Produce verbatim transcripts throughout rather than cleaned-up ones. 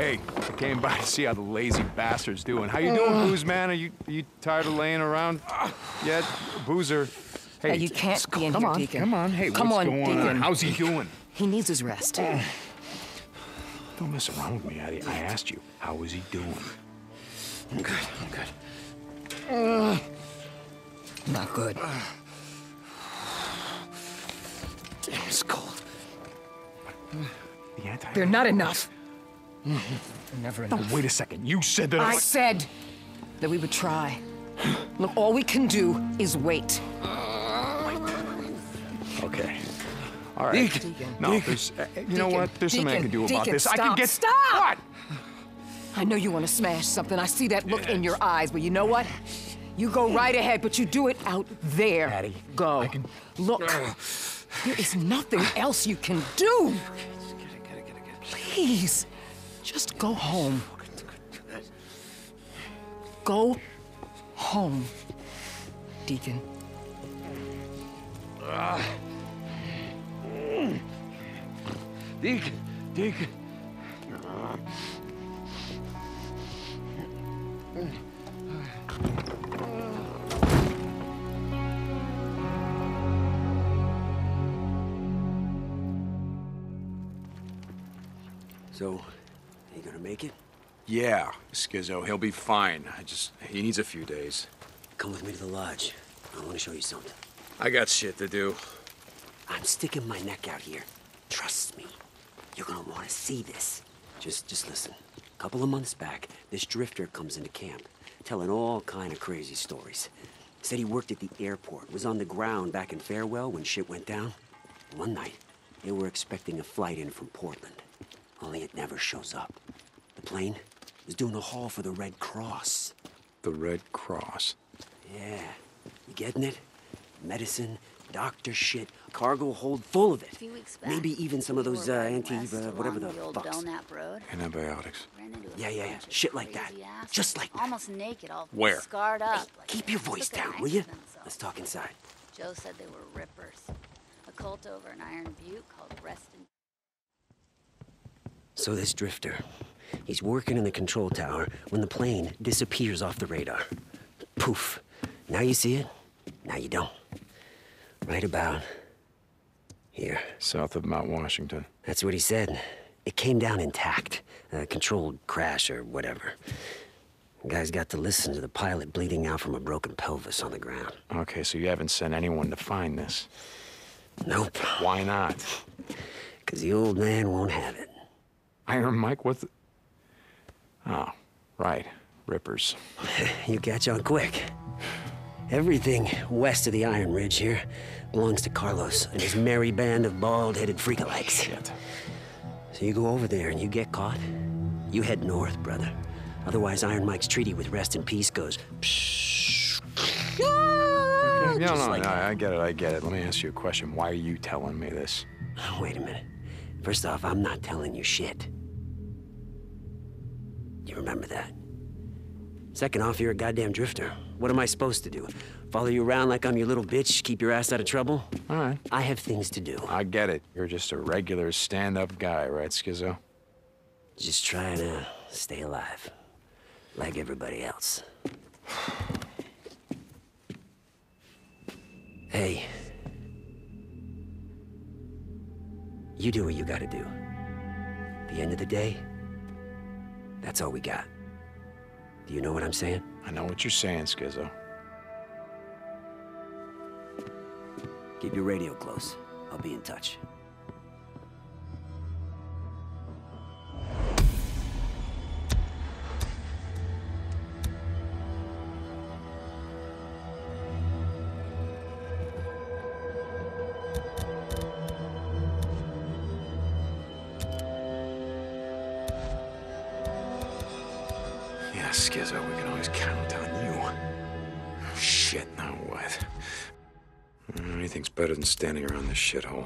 Hey, I came by to see how the lazy bastard's doing. How you doing, Booze Man? Are you are you tired of laying around yet, Boozer? Hey, Hey, you can't be in come here, on, Deacon. come on. Hey, Come what's on, going Deacon. on? How's he doing? He needs his rest. Don't mess around with me. I, I asked you, how is he doing? I'm good, I'm good. Uh, Not good. Damn, it's cold. The anti- They're not enough. Never No, enough. wait a second. You said that I said that we would try. Look, all we can do is wait. Okay. All right. Deacon. No, there's, uh, you know Deacon. what? There's something I can do about Deacon, this. Stop. I can get... Stop! What? I know you want to smash something. I see that look in your eyes, but you know what? You go right ahead, but you do it out there. Patty, go. I can... Look, there is nothing else you can do. Please, just go home. Go home, Deacon. Deacon, Deacon. So, you gonna make it? Yeah, Skizzo, he'll be fine. I just, he needs a few days. Come with me to the lodge. I want to show you something. I got shit to do. I'm sticking my neck out here. Trust me. You're gonna want to see this. Just, just listen. A couple of months back, this drifter comes into camp, telling all kind of crazy stories. Said he worked at the airport, was on the ground back in Farewell when shit went down. One night, they were expecting a flight in from Portland. Only it never shows up. The plane was doing a haul for the Red Cross. The Red Cross? Yeah. You getting it? Medicine, doctor shit, cargo hold full of it. A few weeks back, Maybe even some of we those were uh, riding anti, west uh, whatever the along the old fucks. Belknap Road. Antibiotics. Ran into a Yeah, yeah, yeah. bunch of Shit like that. crazy asses, Just like that. Almost naked, all Where? scarred up. Hey, like keep they your voice took a down, knife will you? to themselves. Let's talk inside. Joe said they were rippers. A cult over in Iron Butte called Reston. So this drifter, he's working in the control tower when the plane disappears off the radar. Poof. Now you see it, now you don't. Right about here. South of Mount Washington. That's what he said. It came down intact. A controlled crash or whatever. The guy's got to listen to the pilot bleeding out from a broken pelvis on the ground. Okay, so you haven't sent anyone to find this? Nope. Why not? Because the old man won't have it. Iron Mike, what the... Oh, right. Rippers. You catch on quick. Everything west of the Iron Ridge here belongs to Carlos and his merry band of bald-headed freakalikes. Shit. So you go over there and you get caught, you head north, brother. Otherwise, Iron Mike's treaty with Rest in Peace goes... Psh, No, no, just no, like that. I get it, I get it. Let me ask you a question. Why are you telling me this? Wait a minute. First off, I'm not telling you shit. You remember that? Second off, you're a goddamn drifter. What am I supposed to do? Follow you around like I'm your little bitch, keep your ass out of trouble? All right. I have things to do. I get it. You're just a regular stand-up guy, right, Skizzo? Just trying to stay alive. Like everybody else. Hey. You do what you gotta do. At the end of the day, that's all we got. Do you know what I'm saying? I know what you're saying, Skizzo. Keep your radio close. I'll be in touch. Yeah, Skizzo, we can always count on you. Shit, now what? Anything's better than standing around this shithole.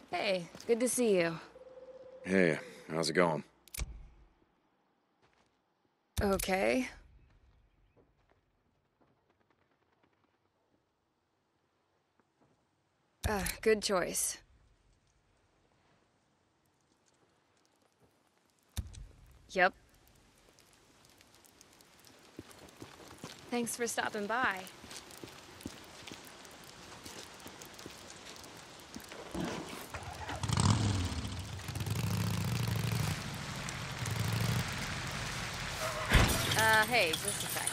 Hey, good to see you. Hey, how's it going? Okay. Uh, good choice. Yep. Thanks for stopping by. Uh, hey, just a sec.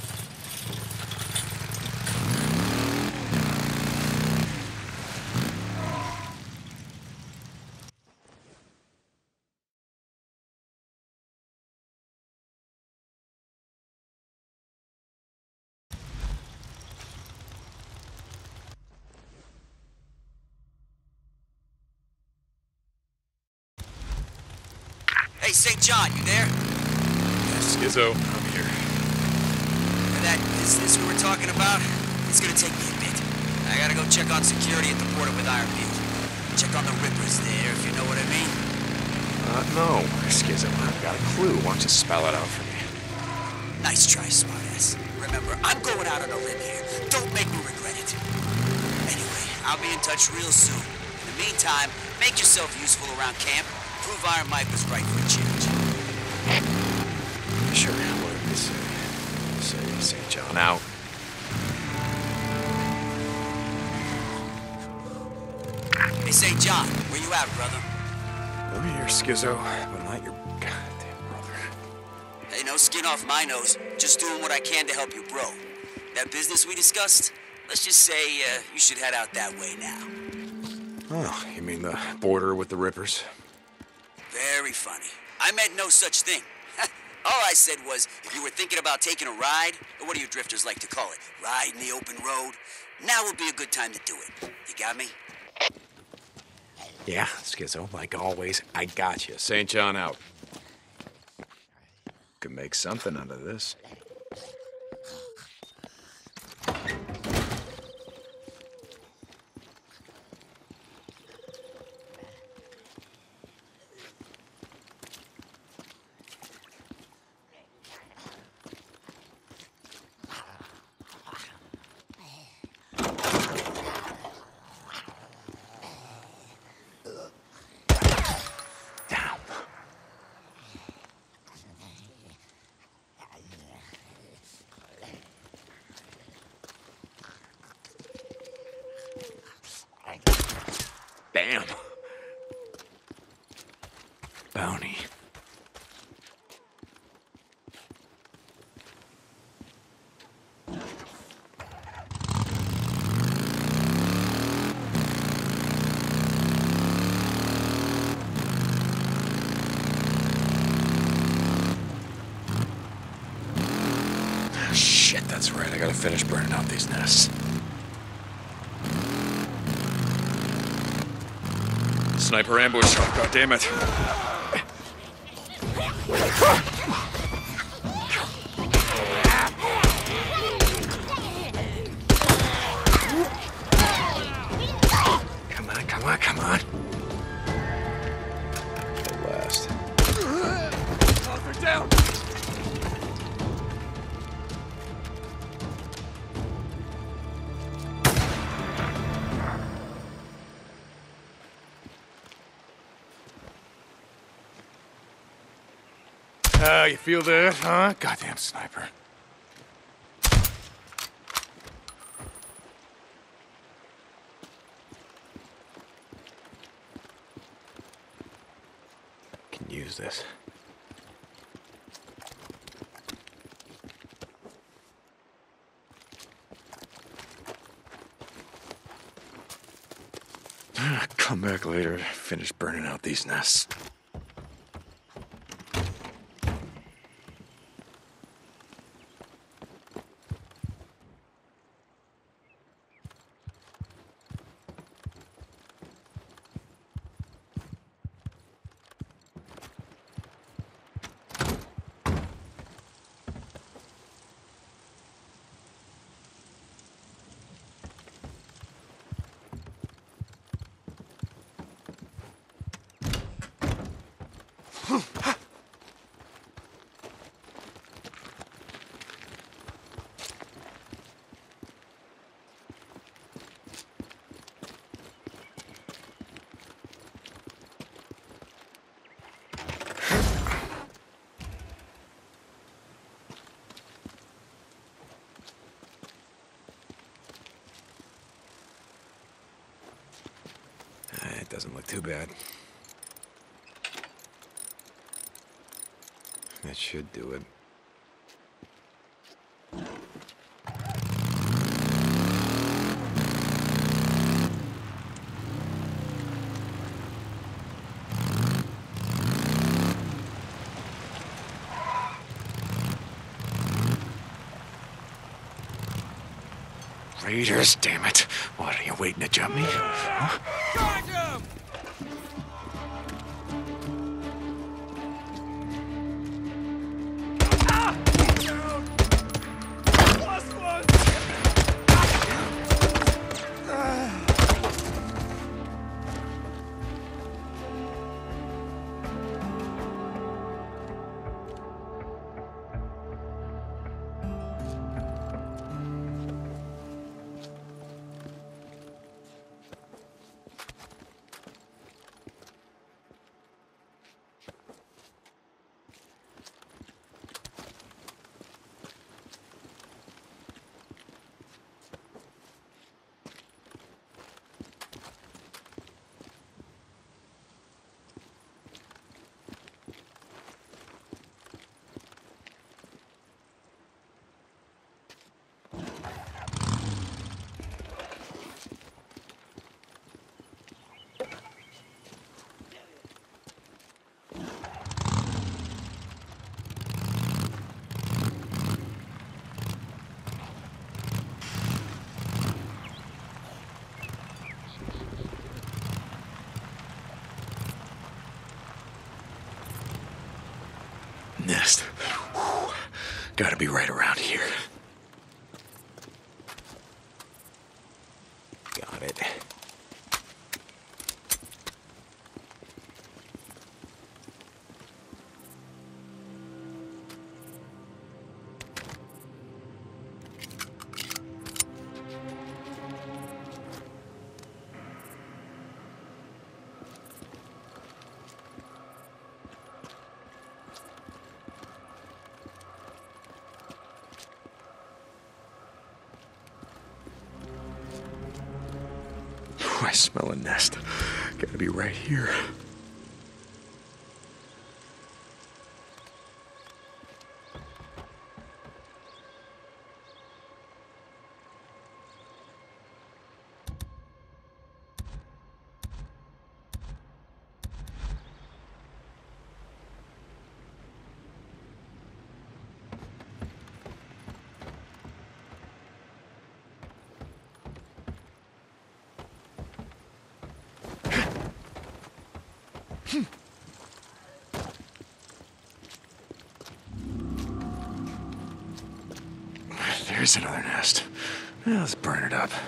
Hey, Saint John, you there? Skizzo, I'm here. And that business we were talking about, it's gonna take me a bit. I gotta go check on security at the border with Iron Butte. Check on the rippers there, if you know what I mean. Uh, no, Skizzo, I haven't got a clue. Why don't you spell it out for me? Nice try, smartass. Remember, I'm going out on a limb here. Don't make me regret it. Anyway, I'll be in touch real soon. In the meantime, make yourself useful around camp. Prove Iron Mike was right for a change. Sure, whatever you say. Say, Saint John out. Hey, Saint John, where you at, brother? I'm here, Skizzo, but not your goddamn brother. Hey, no skin off my nose. Just doing what I can to help you, bro. That business we discussed, let's just say uh, you should head out that way now. Oh, you mean the border with the rippers? Very funny. I meant no such thing. All I said was, if you were thinking about taking a ride, or what do you drifters like to call it, ride in the open road, now would be a good time to do it. You got me? Yeah, Skizzo, like always, I got you. Saint John out. Could make something out of this. Damn. Bounty. Shit, that's right. I gotta finish burning out these nests. Sniper ambush. Oh, God damn it. Come on, come on, come on. At last. Oh, they're down. Ah, uh, you feel that, huh? Goddamn sniper. Can use this. Come back later, finish burning out these nests. It doesn't look too bad. That should do it. Raiders, damn it. What, are you waiting to jump me? Huh? Charge him! Ah! Plus one! Nest. Whew. Gotta be right around here. Got it. I smell a nest. Gotta be right here. There's another nest. Well, let's burn it up.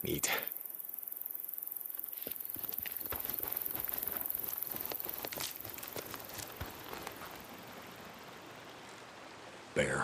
Eat. Bear.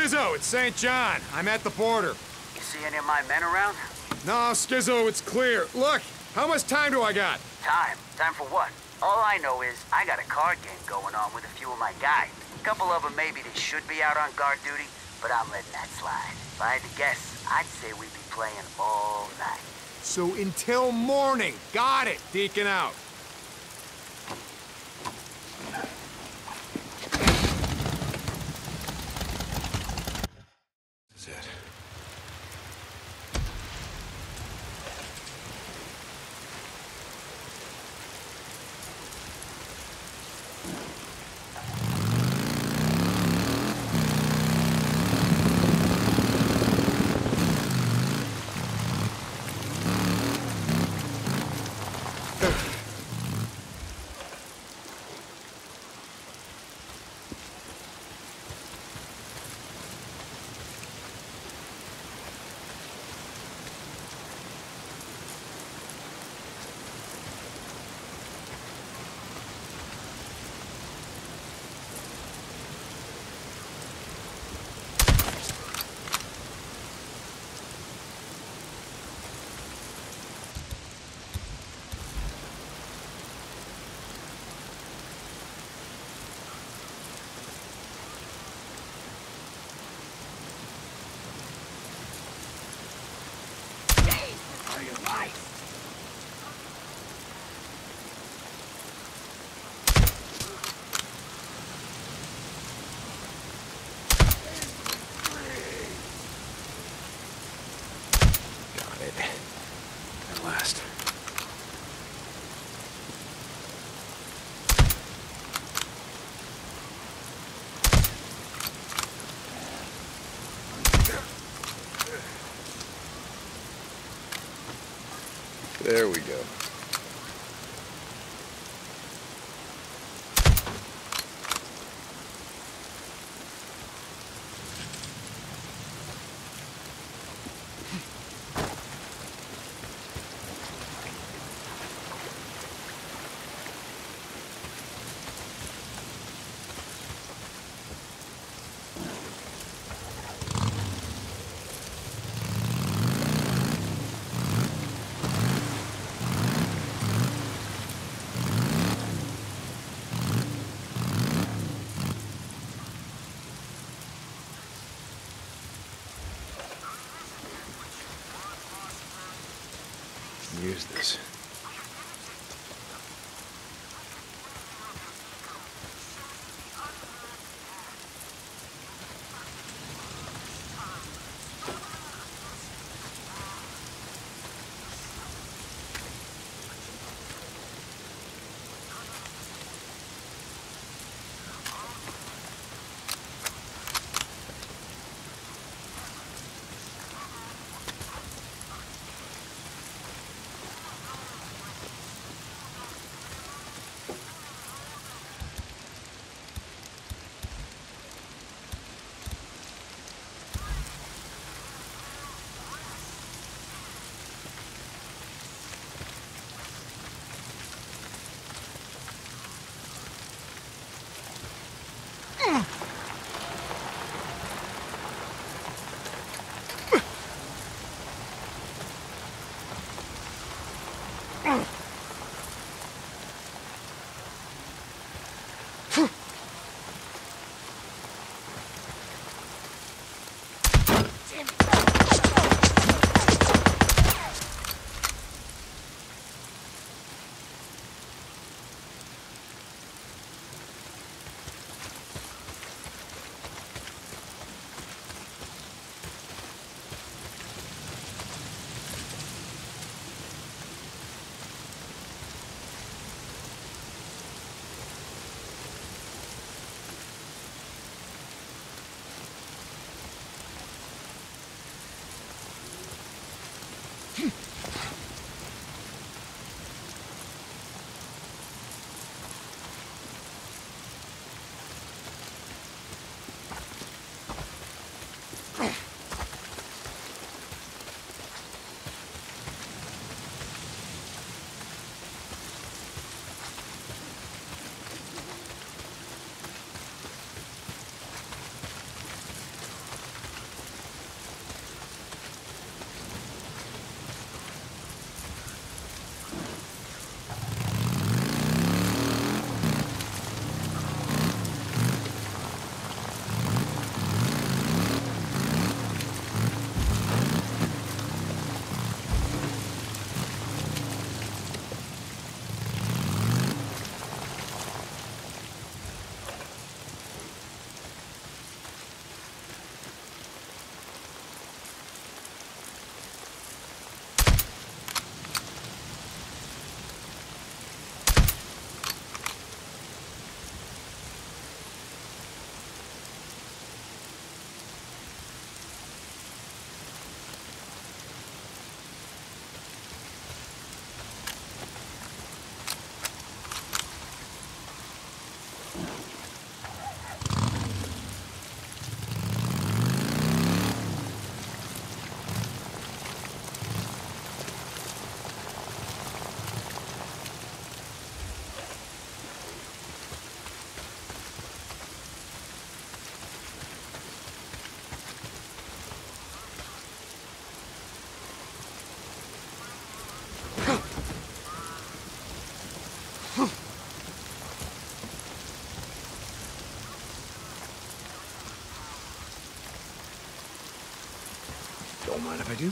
Skizzo, it's Saint John. I'm at the border. You see any of my men around? No, Skizzo, it's clear. Look, how much time do I got? Time? Time for what? All I know is I got a card game going on with a few of my guys. A couple of them maybe they should be out on guard duty, but I'm letting that slide. If I had to guess, I'd say we'd be playing all night. So until morning. Got it. Deacon out. This is it. At last. There we go. Use this. do?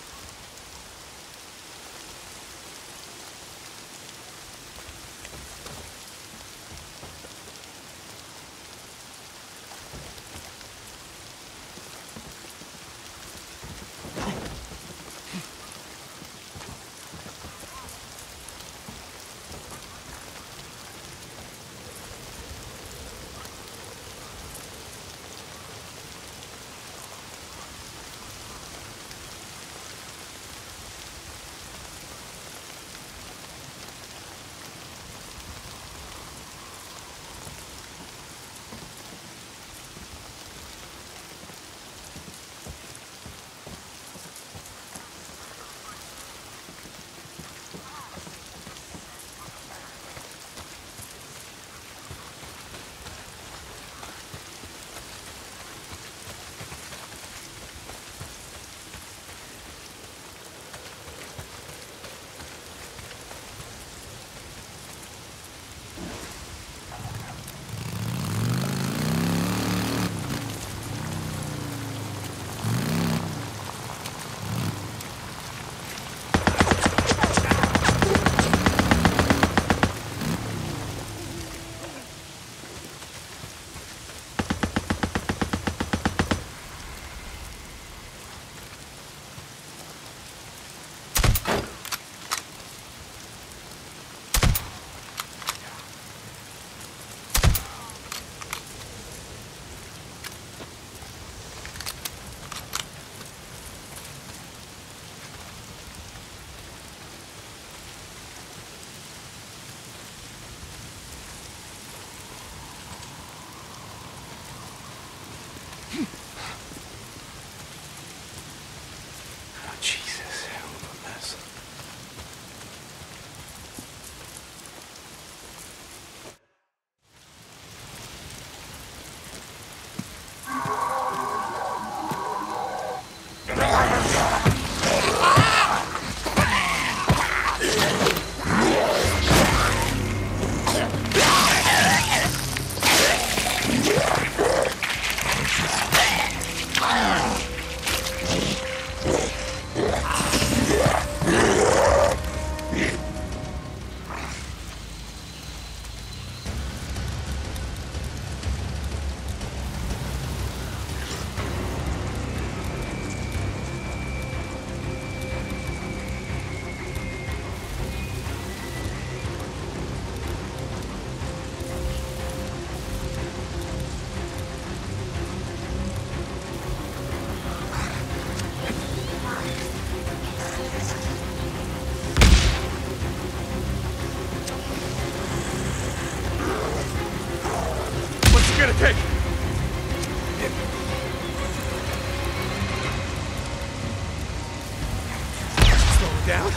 Okay. Slow it down.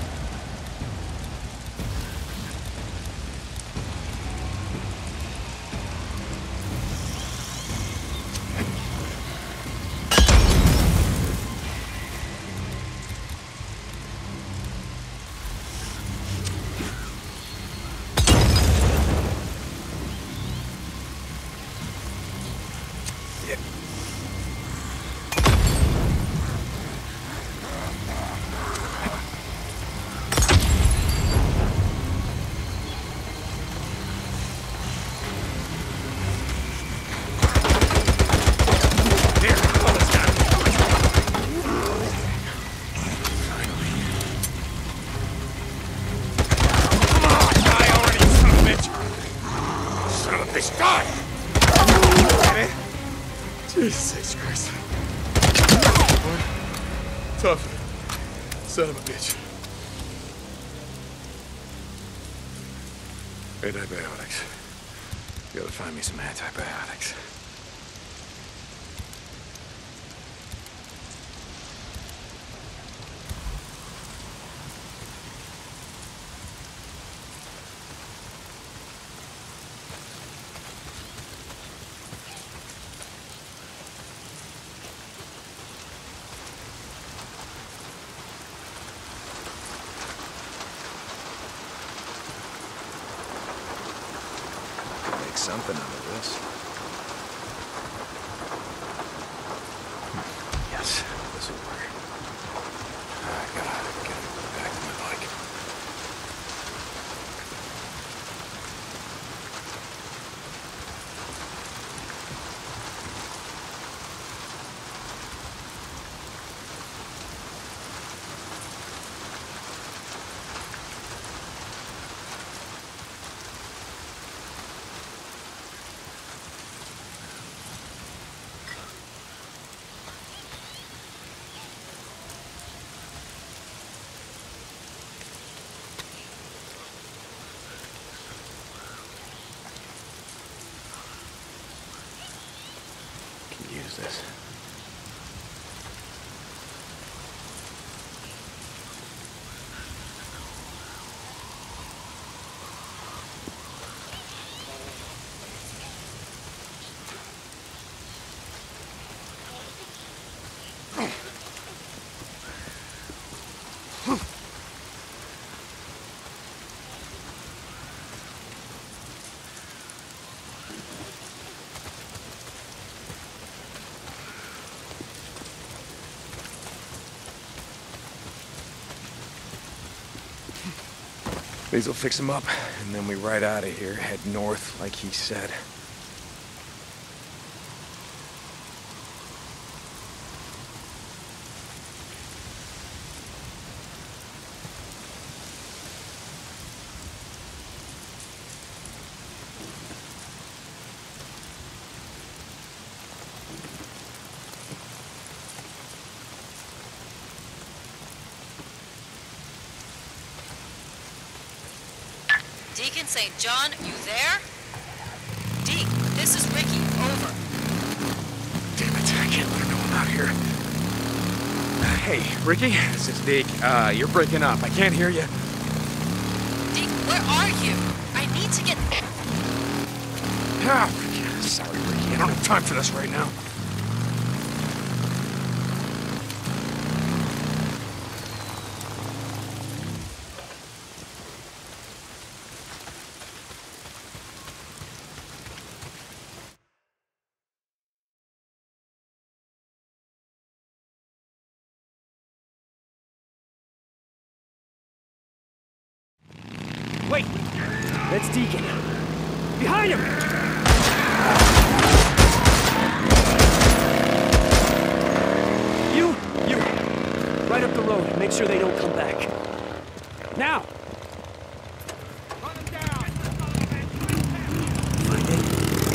Jesus Christ. One tough son of a bitch. Antibiotics. You gotta find me some antibiotics. Something out of this. Yes, this will work. is this? These will fix him up, and then we ride out of here, head north, like he said. Deacon Saint John, you there? Deke, this is Ricky. Over. Damn it, I can't let her know I'm out here. Uh, hey, Ricky, this is Deke. Uh, you're breaking up. I can't hear you. Deke, where are you? I need to get... Ah, sorry, Ricky. I don't have time for this right now. Wait! That's Deacon. Behind him! You, you. Right up the road. Make sure they don't come back. Now! Run them down! Find it?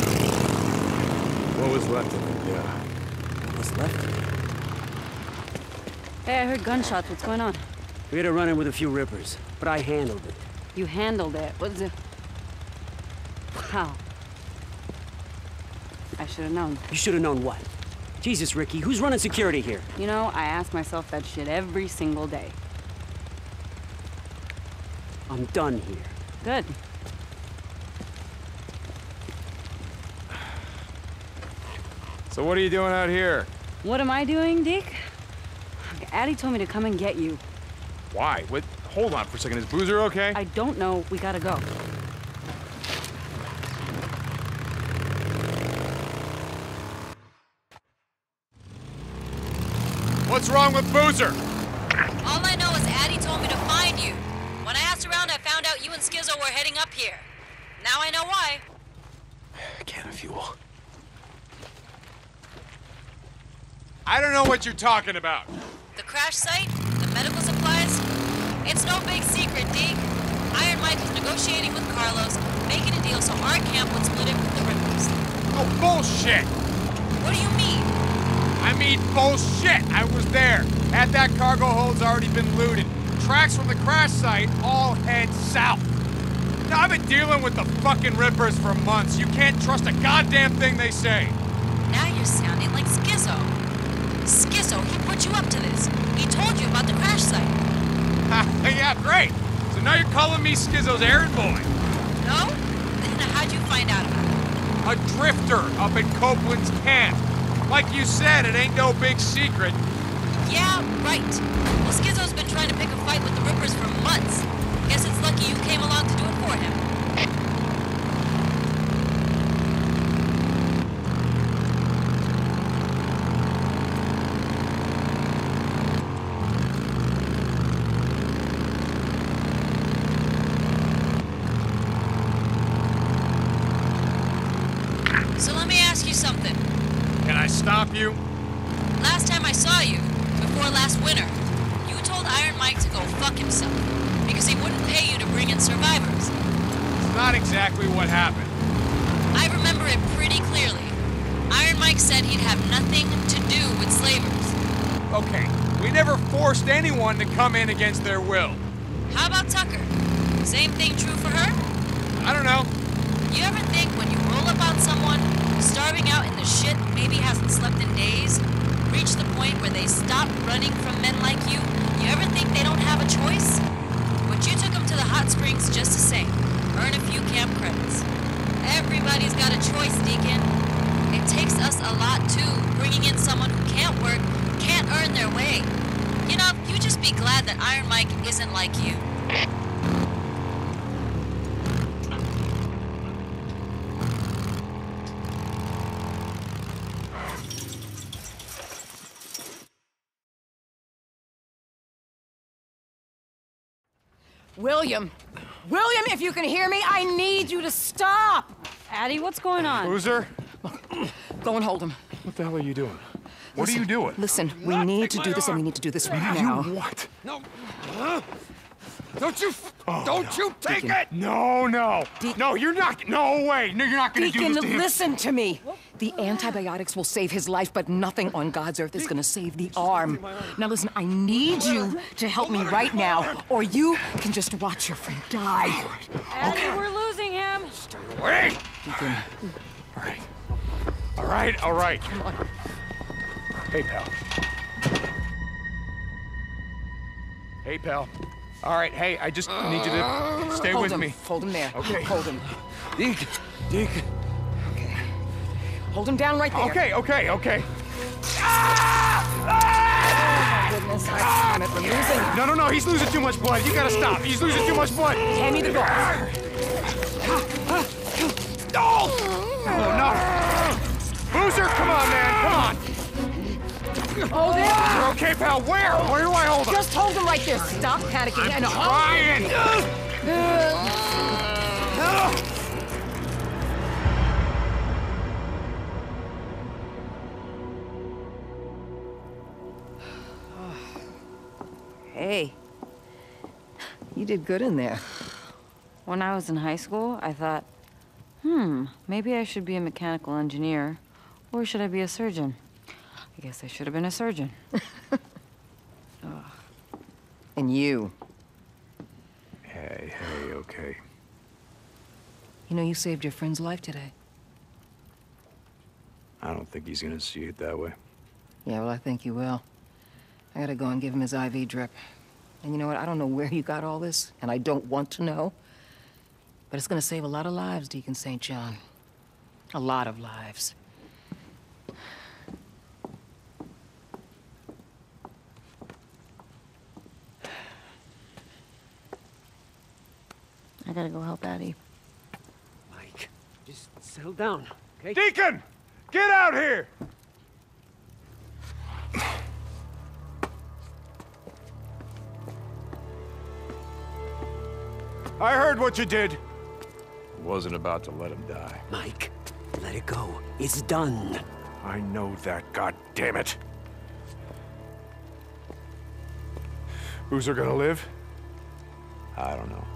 What was left of it, yeah. What's left? Hey, I heard gunshots. What's going on? We had a run-in with a few rippers, but I handled it. You handled it. What's it? Wow. I should have known. You should have known what? Jesus, Ricky, who's running security here? You know, I ask myself that shit every single day. I'm done here. Good. So what are you doing out here? What am I doing, Deke? Addie told me to come and get you. Why? What? Hold on for a second. Is Boozer okay? I don't know. We gotta go. What's wrong with Boozer? All I know is Addie told me to find you. When I asked around, I found out you and Skizzo were heading up here. Now I know why. A can of fuel. I don't know what you're talking about. The crash site? The medical supplies? It's no big secret, Deke. Iron Mike was negotiating with Carlos, making a deal so our camp would split it with the Rippers. Oh, bullshit! What do you mean? I mean bullshit! I was there. Had that cargo hold's already been looted. Tracks from the crash site all head south. Now, I've been dealing with the fucking Rippers for months. You can't trust a goddamn thing they say. Now you're sounding like Skizzo. Skizzo, he put you up to this. He told you about the crash site. Yeah, great. So now you're calling me Skizzo's errand boy. No? Then how'd you find out about it? A drifter up at Copeland's camp. Like you said, it ain't no big secret. Yeah, right. Well, Skizzo's been trying to pick a fight with the Rippers for months. Guess it's lucky you came along to do it for him. So let me ask you something. Can I stop you? Last time I saw you, before last winter, you told Iron Mike to go fuck himself because he wouldn't pay you to bring in survivors. It's not exactly what happened. I remember it pretty clearly. Iron Mike said he'd have nothing to do with slavers. Okay, we never forced anyone to come in against their will. How about Tucker? Same thing true for her? I don't know. You ever think when you roll up on someone, starving out in the shit, maybe hasn't slept in days, reach the point where they stop running from men like you, you ever think they don't have a choice? But you took them to the hot springs just the same. Earn a few camp credits. Everybody's got a choice, Deacon. It takes us a lot, too, bringing in someone who can't work, can't earn their way. You know, you just be glad that Iron Mike isn't like you. William! William, if you can hear me, I need you to stop! Addie, what's going on? Boozer? Go and hold him. What the hell are you doing? What Listen, are you doing? Listen, we need to do this, and we need to do this right now. You what? No. Don't you, Oh, don't no. you take Deacon. it! No, no. De- no, you're not. No way. No, you're not going to do Deacon, this to him. listen to me. The antibiotics will save his life, but nothing on God's earth is going to save the arm. Now listen, I need you to help me right now, or you can just watch your friend die. Addie, we're losing him. Wait. Deacon. All right. All right, all right. Come on. Hey, pal. Hey, pal. All right, hey, I just need you to stay Hold with him. me. Hold him there. Okay. Hold him. Deke, Deke. Okay. Hold him down right there. Okay, okay, okay. Oh, my goodness. I damn it. We're losing. No, no, no, he's losing too much blood. You gotta stop. He's losing too much blood. Hand me the gauze. No! Oh, no. Boozer, come on, man, come on. Oh, there. You're okay, pal. Where? Where do I hold him? Just hold him right there. Stop panicking and hold Ryan! Hey, you did good in there. When I was in high school, I thought, hmm, maybe I should be a mechanical engineer, or should I be a surgeon? I guess I should have been a surgeon. And you. Hey, hey, okay. You know, you saved your friend's life today. I don't think he's gonna see it that way. Yeah, well, I think you will. I gotta go and give him his I V drip. And you know what? I don't know where you got all this, and I don't want to know. But it's gonna save a lot of lives, Deacon Saint John. A lot of lives. I gotta go help Addie. Mike, just settle down, okay? Deacon! Get out here! I heard what you did. I wasn't about to let him die. Mike, let it go. It's done. I know that, god damn it. Boozer gonna live? I don't know.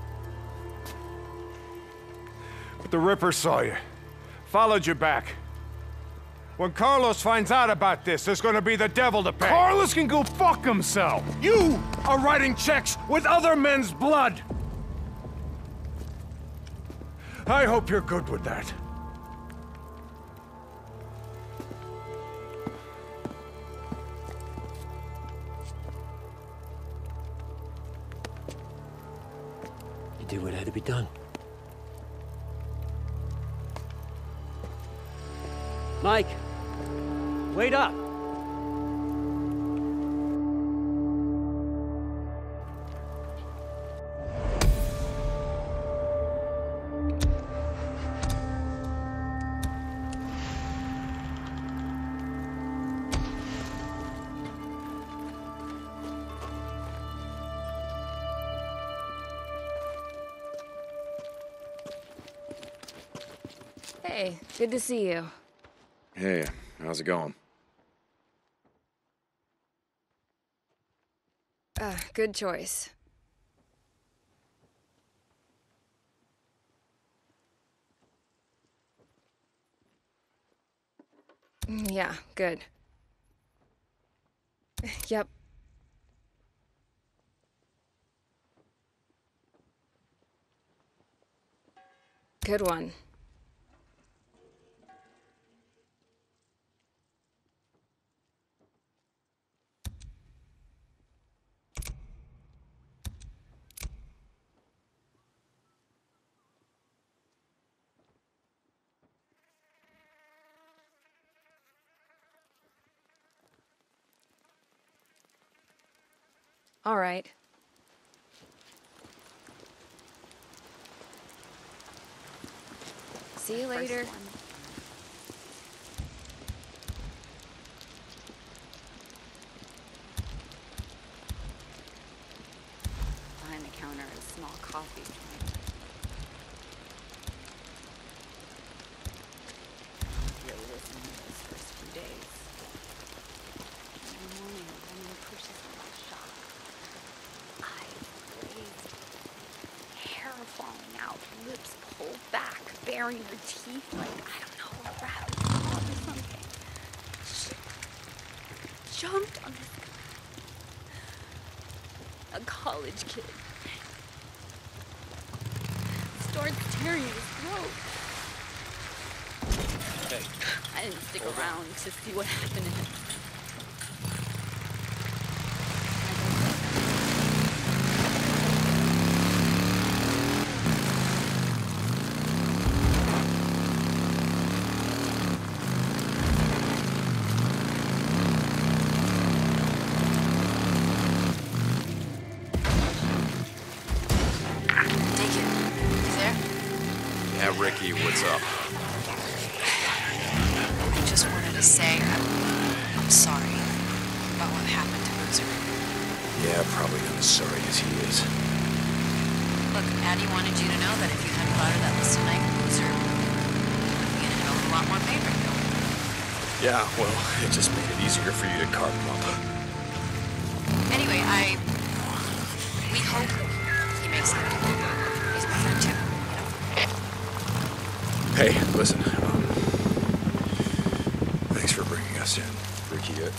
But the Ripper saw you. Followed you back. When Carlos finds out about this, there's gonna be the devil to pay. Carlos can go fuck himself. You are writing checks with other men's blood. I hope you're good with that. You did what had to be done. Mike, wait up. Hey, good to see you. Hey, how's it going? Uh, good choice. Mm, Yeah, good. Yep. Good one. All right. See you later. Behind the counter is a small coffee joint. Really listening to those first few days. In the morning, when he pushes in my shop, eyes glazed, hair falling out, lips pulled back, baring her teeth like, I don't know, a rabbit's paw or something. She jumped on this guy. A college kid. Starts tearing his throat. Hey. I didn't stick around to see what happened to him. Ricky, what's up? I just wanted to say I'm, I'm sorry about what happened to Boozer. Yeah, probably not as sorry as he is. Look, Addie wanted you to know that if you hadn't bought her that list tonight, Boozer would be in hell with a lot more paper. Yeah, well, it just made it easier for you to carve him up. Anyway, I... We hope he makes it. He's my friend, too. Hey, listen, um, thanks for bringing us in, Ricky. Uh,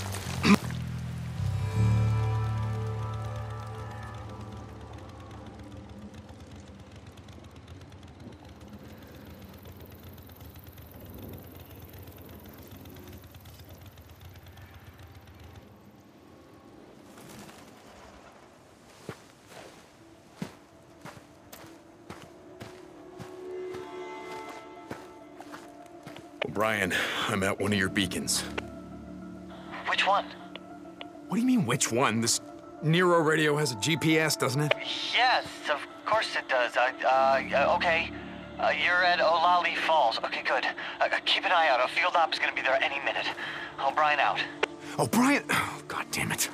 Brian, I'm at one of your beacons. Which one? What do you mean, which one? This Nero radio has a G P S, doesn't it? Yes, of course it does. Uh, uh okay. Uh, you're at Olali Falls. Okay, good. Uh, keep an eye out. A field op is gonna be there any minute. O'Brien out. O'Brien? Oh, God damn it.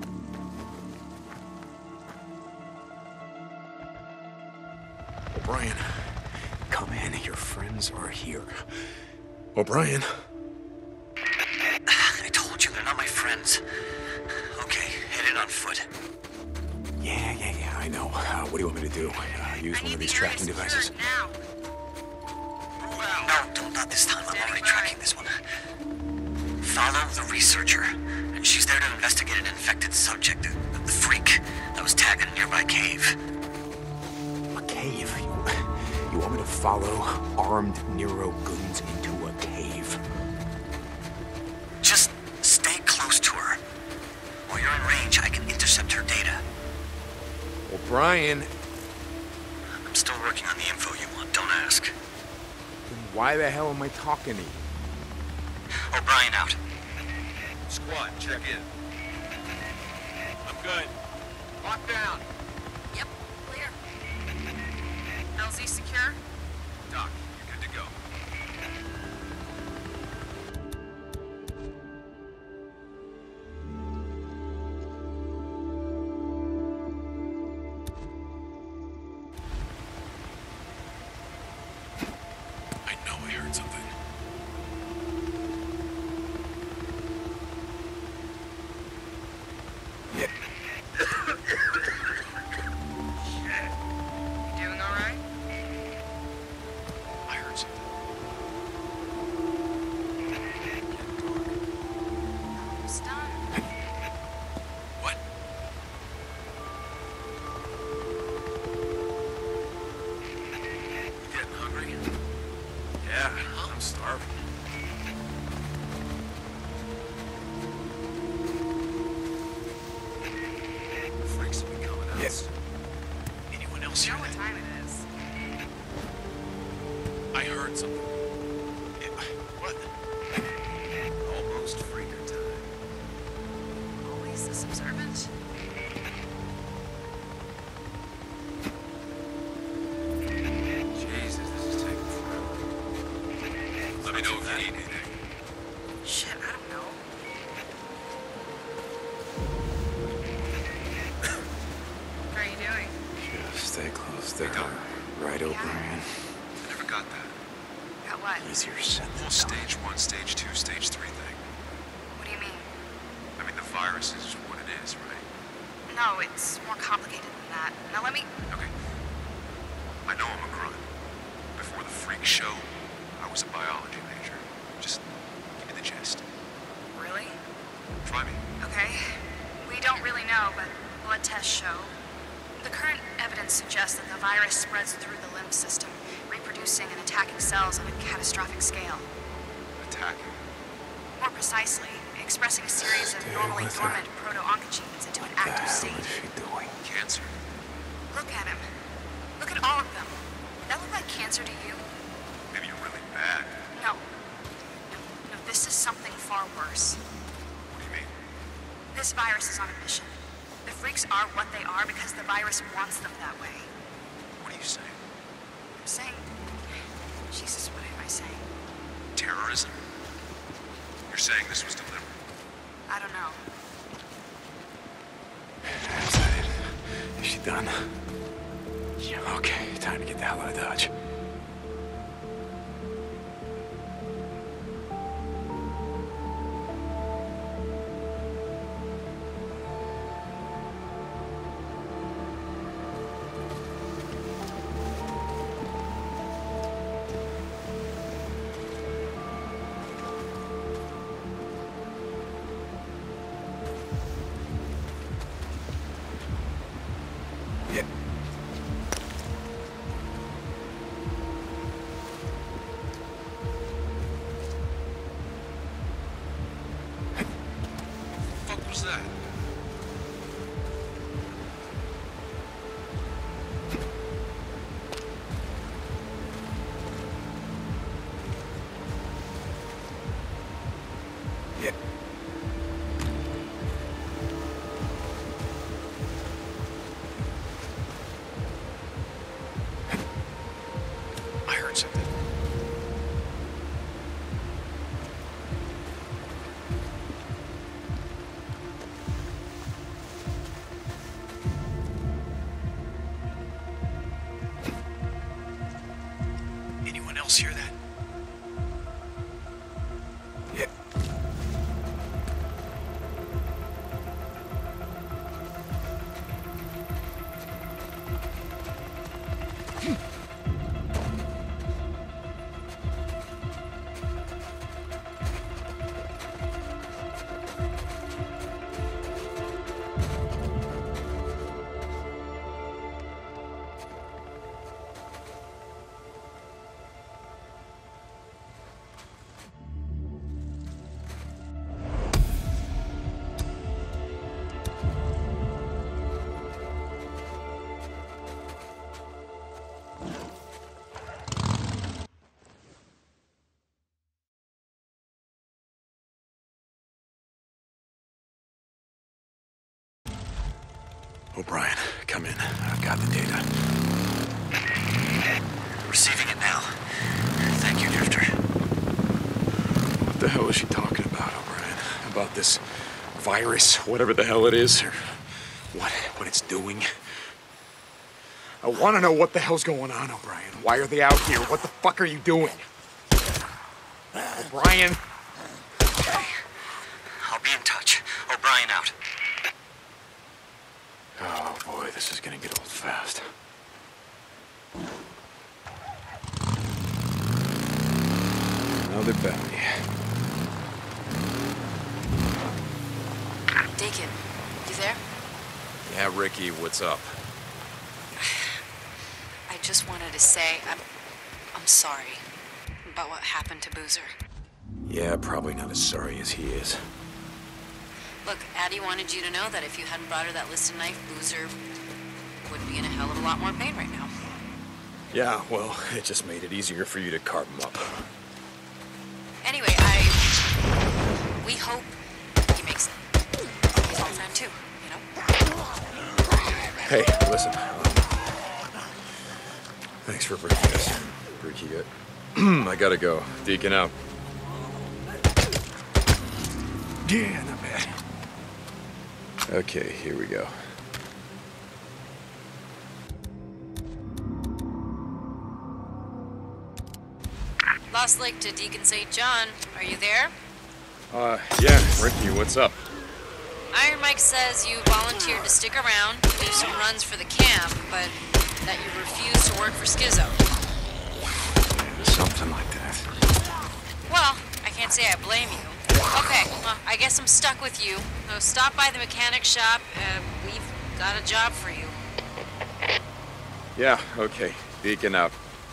O'Brien, come in. Your friends are here. O'Brien. I told you, they're not my friends. Okay, head in on foot. Yeah, yeah, yeah, I know. Uh, what do you want me to do? Uh, use one of these tracking devices? Now. No, don't, not this time. I'm already tracking this one. Follow the researcher. And she's there to investigate an infected subject. The, the freak that was tagged in a nearby cave. A cave? You, you want me to follow armed Nero goons into a cave? Just stay close to her. While you're in range, I can intercept her data. O'Brien. I'm still working on the info you want, don't ask. Then why the hell am I talking to you? O'Brien out. Squad, check in. I'm good. Lock down. Yep, clear. L Z secure? Doc, you're good to go. I know I heard something. Yeah. You doing all right? I heard something. Almost done. What? You getting hungry? Yeah, I'm starving. Freaks will be coming out. Yes. Anyone else hear that? Time it is. I heard something. It, what? Almost freaker time. Always this observant. Stay close. Stay close. Right, O'Brien. I never got that. Got what? Easier said The than whole stage one, stage two, stage three thing. What do you mean? I mean, the virus is what it is, right? No, it's more complicated than that. Now let me... Okay. I know I'm a grunt. Before the freak show, I was a biology major. Just give me the gist. Really? Try me. Okay. We don't really know, but blood tests show. The current evidence suggests that the virus spreads through the lymph system, reproducing and attacking cells on a catastrophic scale. Attacking? More precisely, expressing a series of Stay normally with her. dormant proto-oncogenes into an What the active hell state. is she doing? Cancer? Look at him. Look at all of them. That look like cancer to you? Maybe you're really bad. No. No, no, this is something far worse. What do you mean? This virus is on a mission. The freaks are what they are because the virus wants them that way. What are you saying? I'm saying... Jesus, what am I saying? Terrorism? You're saying this was deliberate? I don't know. Is that it? Is she done? Yeah, okay. Time to get the hell out of Dodge. Yeah. What the fuck was that? Yeah. I heard something. Anyone else hear that? Yeah. O'Brien, come in. I've got the data. Receiving it now. Thank you, Drifter. What the hell is she talking about, O'Brien? About this virus, whatever the hell it is, or what, what it's doing? I want to know what the hell's going on, O'Brien. Why are they out here? What the fuck are you doing? O'Brien? Okay. I'll be in touch. O'Brien out. Oh boy, this is gonna get old fast. Another bounty. Deacon, you there? Yeah, Ricky, what's up? I just wanted to say I'm... I'm sorry about what happened to Boozer. Yeah, probably not as sorry as he is. Look, Addie wanted you to know that if you hadn't brought her that listed knife, Boozer would be in a hell of a lot more pain right now. Yeah, well, it just made it easier for you to carve him up. Anyway, I... We hope he makes it. He's our friend too, you know? Hey, listen. Thanks for bringing this. Ricky, I gotta go. Deacon out. Yeah, not bad. Okay, here we go. Lost Lake to Deacon Saint John. Are you there? Uh, yeah, Ricky, what's up? Iron Mike says you volunteered to stick around, do some runs for the camp, but that you refuse to work for Schizo. Something like that. Well, I can't say I blame you. Okay, well, I guess I'm stuck with you. So stop by the mechanic shop. Uh, we've got a job for you. Yeah, okay. Deacon out.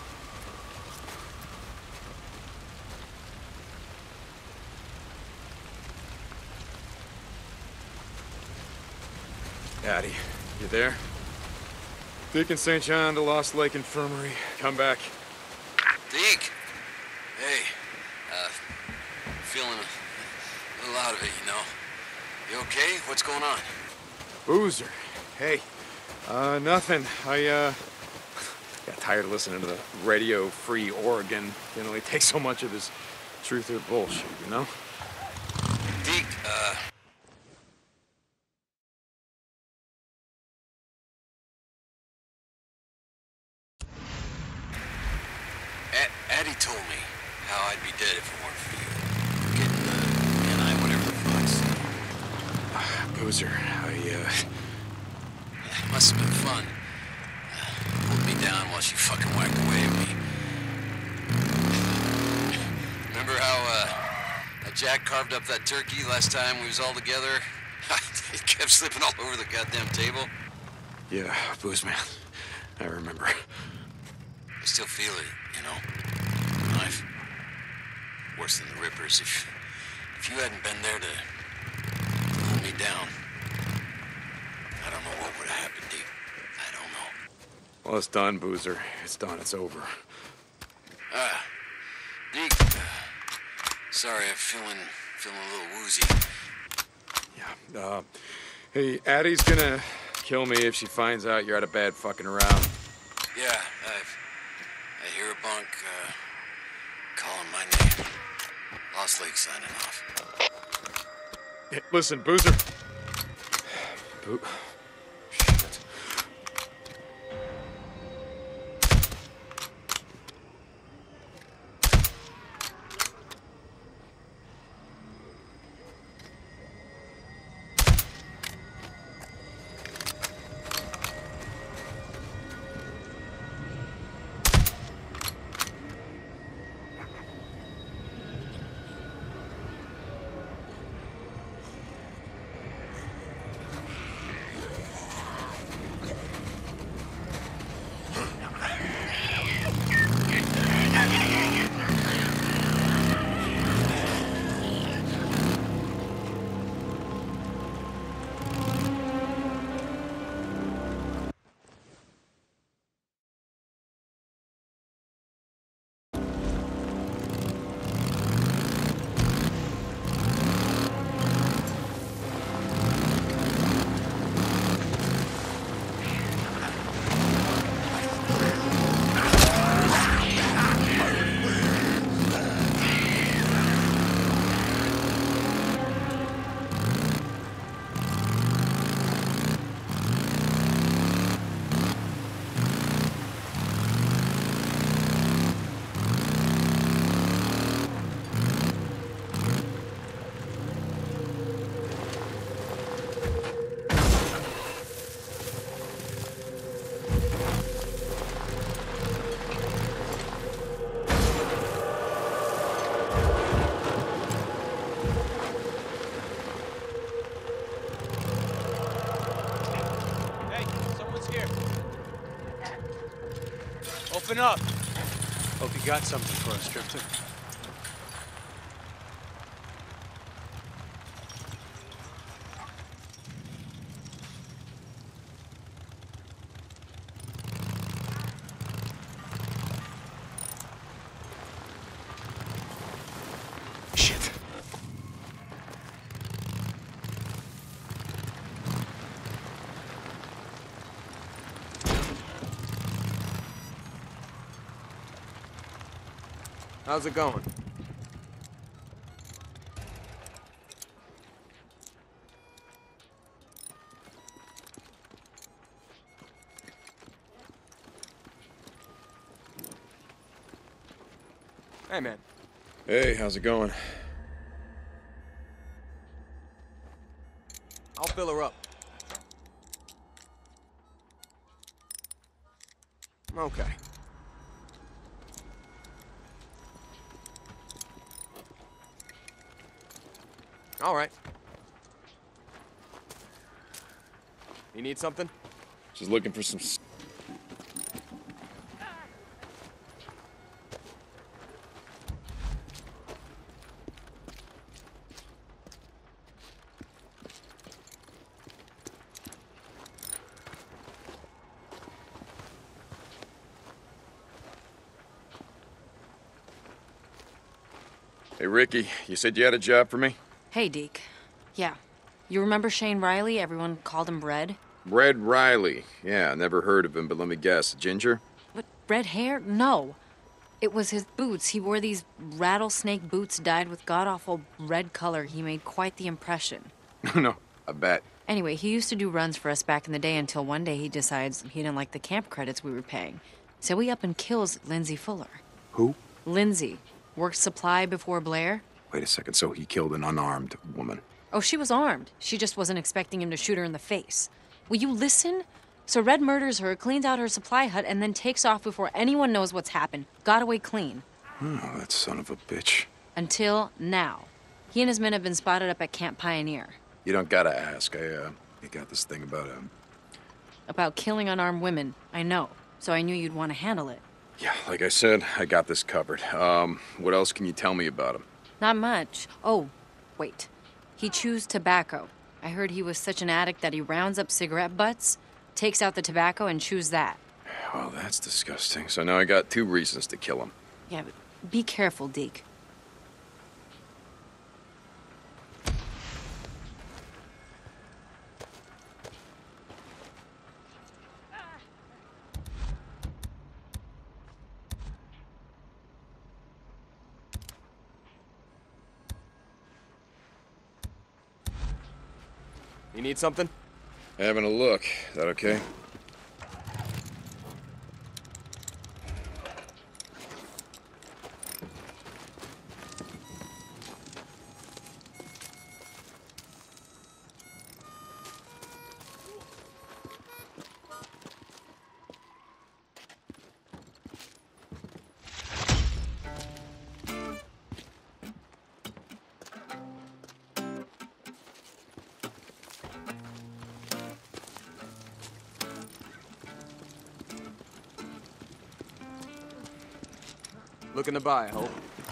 Addie, you there? Deacon Saint John to Lost Lake Infirmary. Come back. Deke! Hey, uh, feeling a little out of it, you know. You okay? What's going on? Boozer. Hey. Uh, nothing. I, uh, got tired of listening to the Radio Free Oregon. Can only take so much of this truth or bullshit, you know? Deke, uh... Addie told me how I'd be dead if it weren't for you. Getting the N I, whatever the fuck's. Boozer, I, uh... It must have been fun. Uh, pulled me down while she fucking whacked away at me. Remember how, uh, Jack carved up that turkey last time we was all together? It kept slipping all over the goddamn table. Yeah, Booze man. I remember. I still feel it, you know? Knife. Worse than the Rippers. If, if you hadn't been there to pull me down, I don't know what would have happened, Deke. I don't know. Well, it's done, Boozer. It's done. It's over. Ah, Deke. Uh, sorry, I'm feeling feeling a little woozy. Yeah. Uh, hey, Addie's gonna kill me if she finds out you're out of bed fucking around. Yeah, I've, I hear a bunk uh, calling my name. Lost Lake signing off. Hey, listen, Boozer. Boo. Shit. Open up. Hope you got something for us, Drifter. Shit. How's it going? Hey, man. Hey, how's it going? I'll fill her up. Okay. All right. You need something? Just looking for some... s- Hey, Ricky, you said you had a job for me? Hey, Deke. Yeah. You remember Shane Riley? Everyone called him Red? Red Riley. Yeah, never heard of him, but let me guess. Ginger? What, red hair? No. It was his boots. He wore these rattlesnake boots dyed with god-awful red color. He made quite the impression. No, I bet. Anyway, he used to do runs for us back in the day until one day he decides he didn't like the camp credits we were paying. So he up and kills Lindsay Fuller. Who? Lindsay. Worked supply before Blair. Wait a second, so he killed an unarmed woman. Oh, she was armed. She just wasn't expecting him to shoot her in the face. Will you listen? So Red murders her, cleans out her supply hut, and then takes off before anyone knows what's happened. Got away clean. Oh, that son of a bitch. Until now. He and his men have been spotted up at Camp Pioneer. You don't gotta ask. I, uh, I got this thing about, um... About killing unarmed women. I know. So I knew you'd want to handle it. Yeah, like I said, I got this covered. Um, what else can you tell me about him? Not much. Oh, wait. He chews tobacco. I heard he was such an addict that he rounds up cigarette butts, takes out the tobacco, and chews that. Well, that's disgusting. So now I got two reasons to kill him. Yeah, but be careful, Deke. You need something? Having a look. Is that okay? Looking to buy, I hope.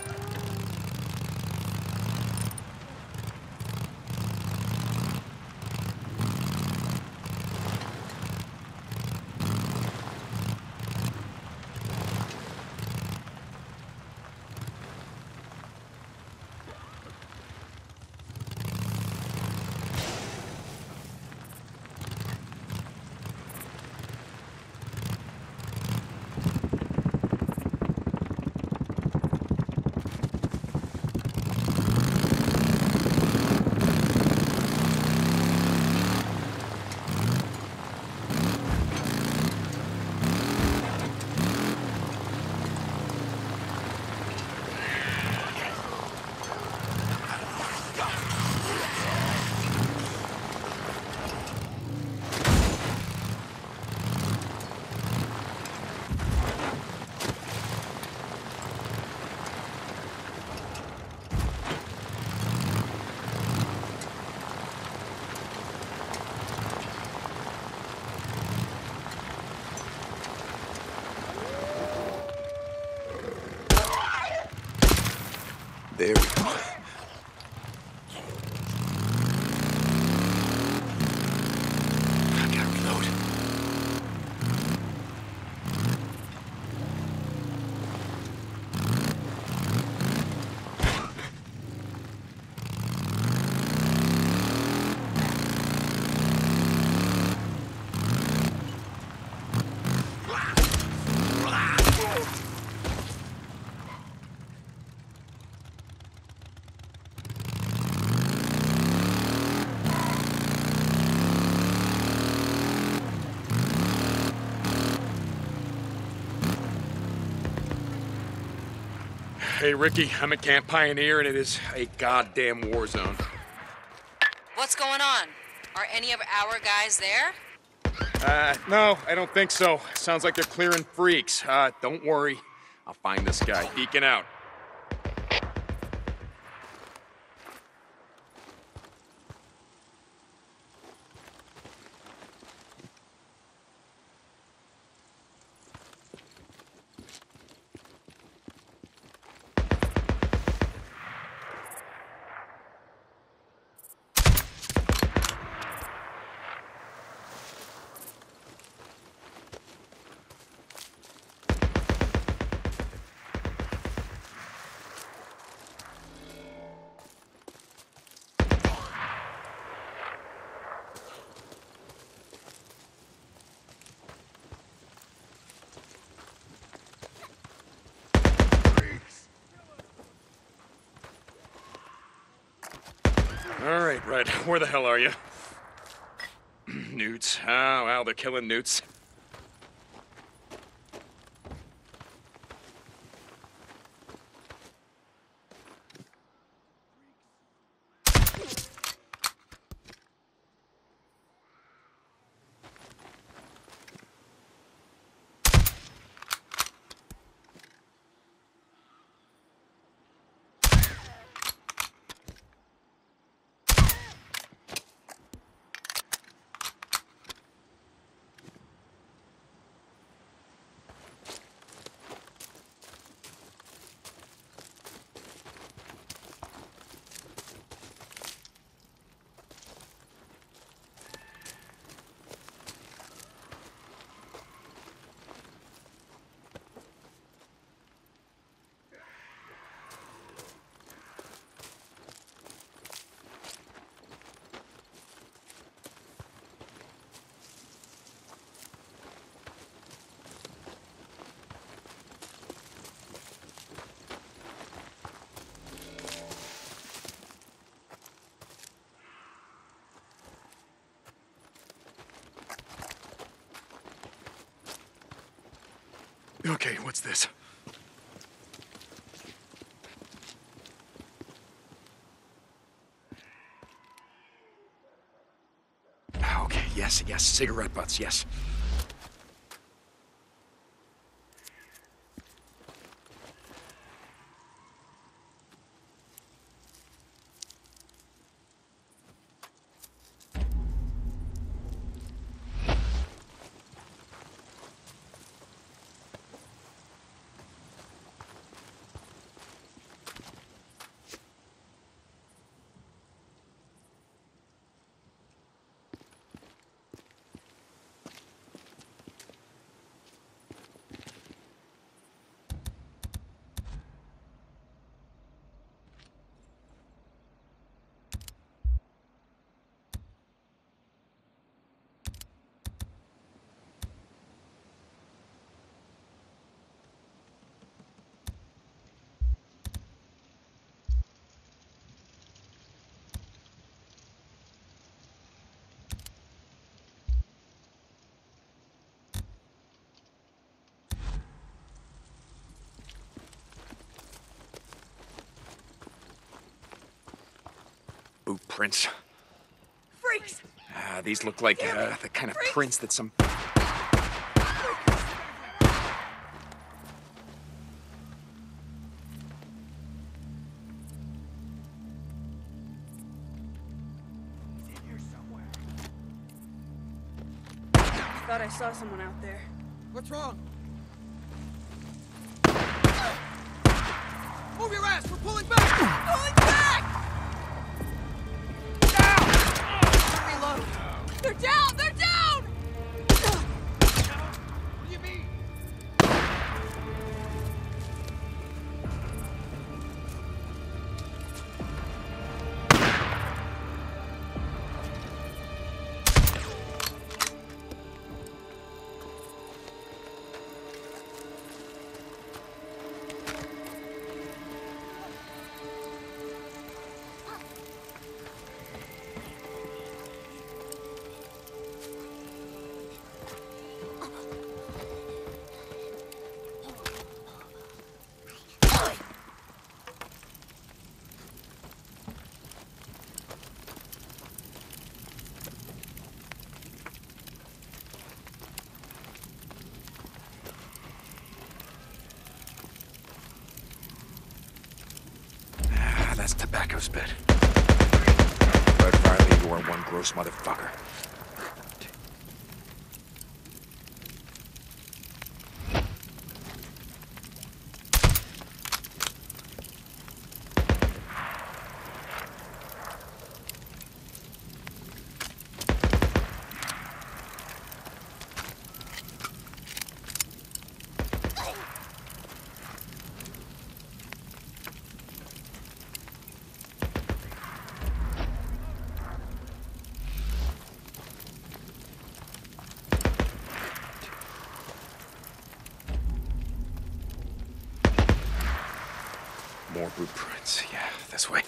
There we go. I gotta reload. Hey, Ricky, I'm a camp pioneer, and it is a goddamn war zone. What's going on? Are any of our guys there? Uh, no, I don't think so. Sounds like they're clearing freaks. Uh, don't worry. I'll find this guy. Deacon out. All right, Red, where the hell are you? Newts. Oh, well, they're killing newts. Okay, what's this? Okay, yes, yes, cigarette butts, yes. Boot prints. Freaks! Ah, these look like uh, the kind of prints that some... Thought I saw someone out there. What's wrong? Move your ass! We're pulling back! Pulling back! Reload! They're down! They're down! What do you mean? the back of his bed. Red Riley, you are one gross motherfucker. More blueprints. Yeah, this way.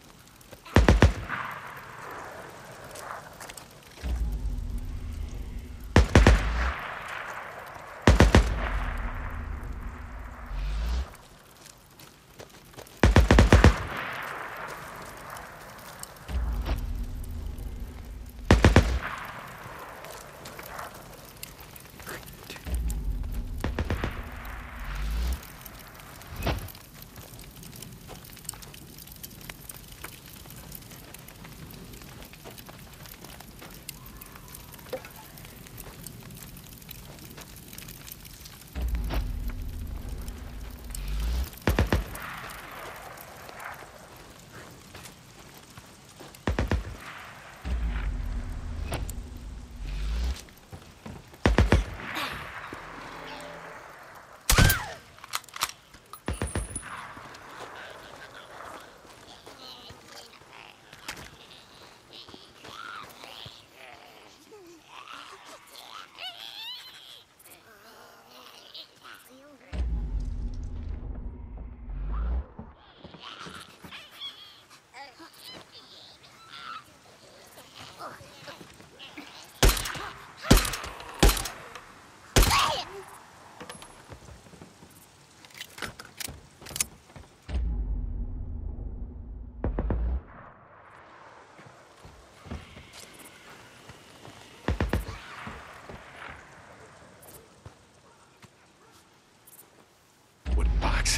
Box.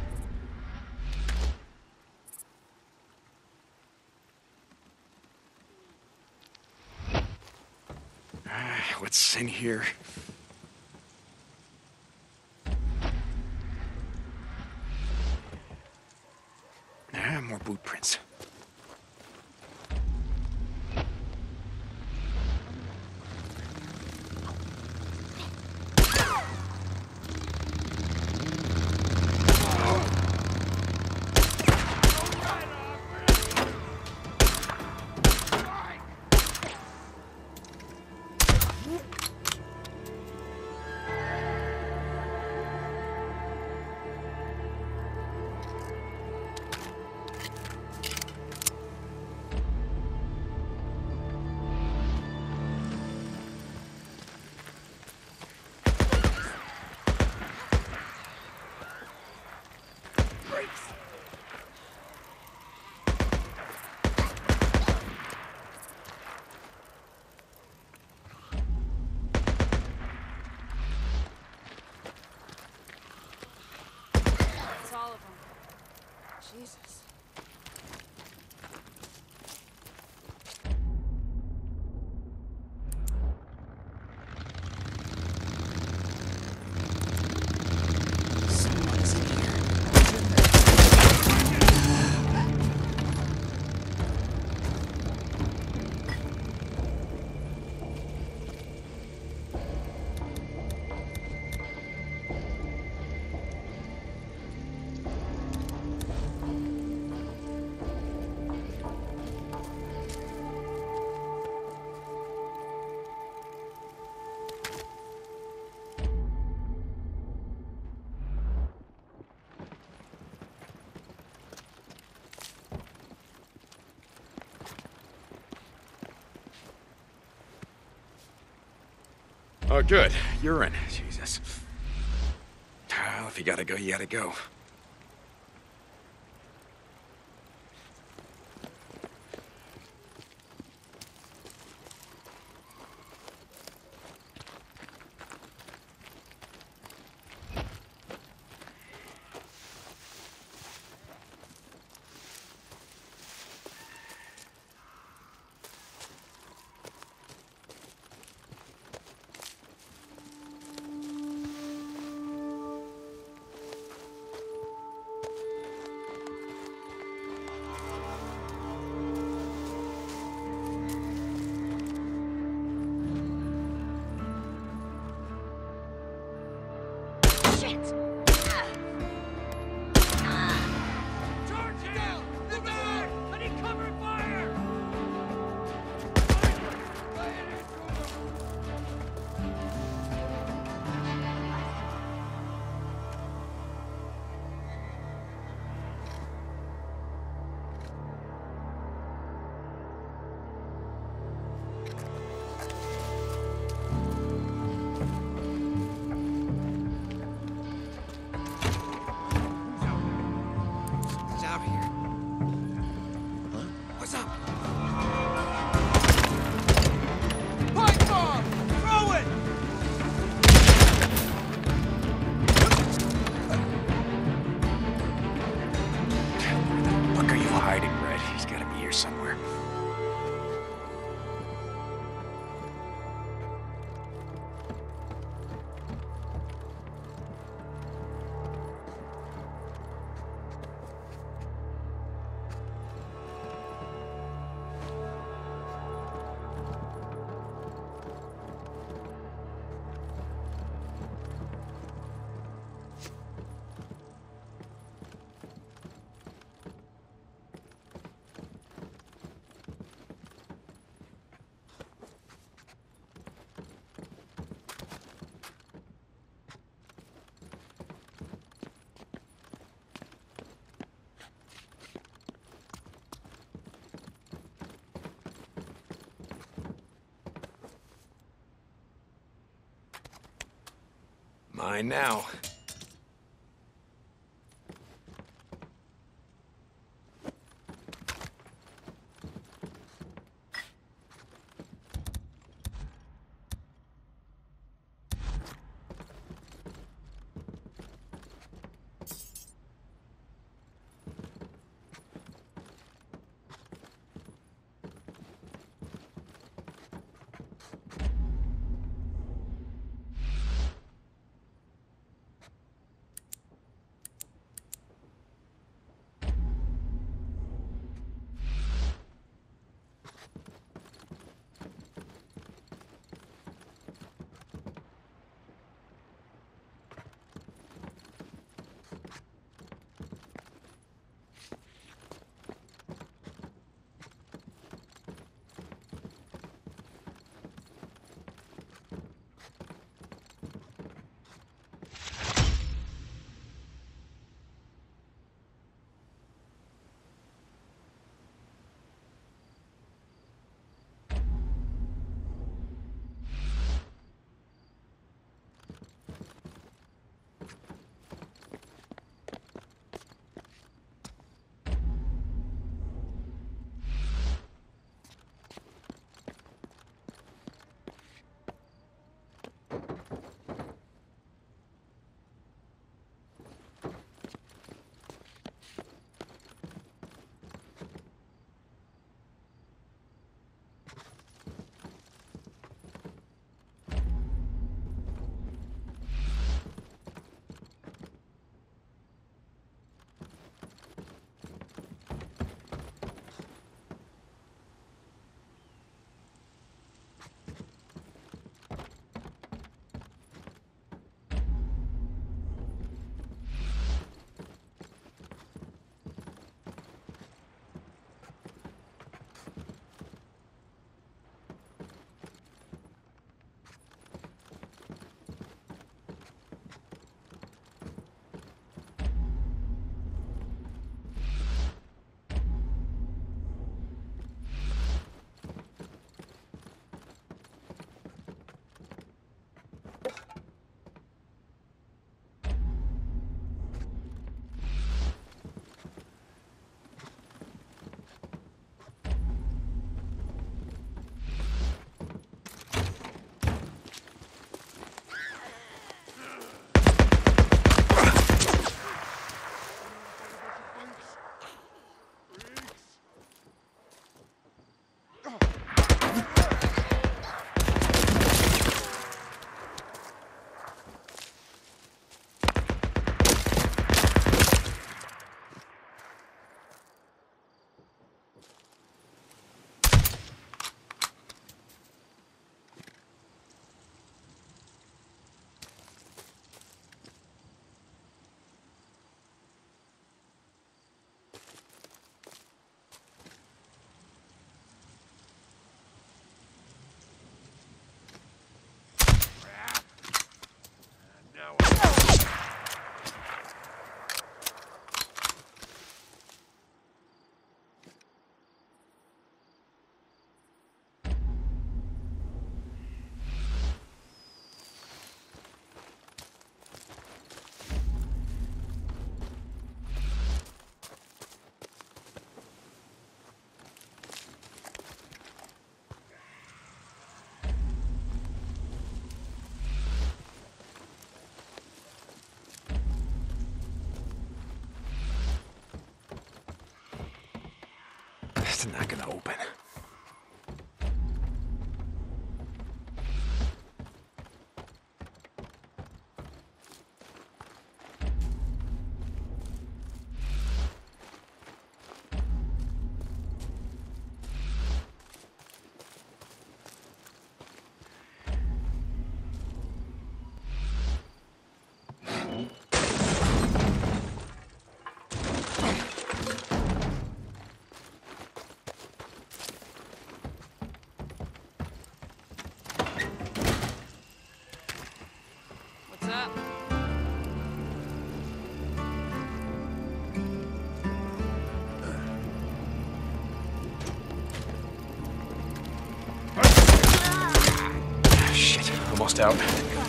Ah, what's in here? Ah, more boot prints. Jesus. Someone's in here. Oh, good. You're in. Jesus. Well, if you gotta go, you gotta go. Shit! Charge down! The back! I need cover and fire! Who's out here? Huh? What's up? Pipe bomb! Throw it! Where the fuck are you hiding, Red? He's gotta be here somewhere. Mine now. It's not gonna open. What's up? Shit, almost out.